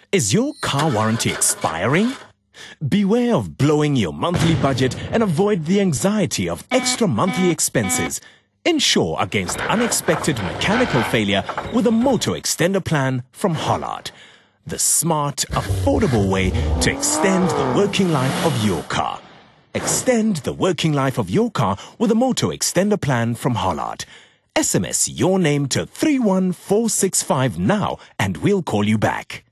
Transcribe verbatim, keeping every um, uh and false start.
Is your car warranty expiring? Beware of blowing your monthly budget and avoid the anxiety of extra monthly expenses. Insure against unexpected mechanical failure with a Motor Xtender plan from Hollard. The smart, affordable way to extend the working life of your car. Extend the working life of your car with a Motor Xtender plan from Hollard. S M S your name to three one four six five now and we'll call you back.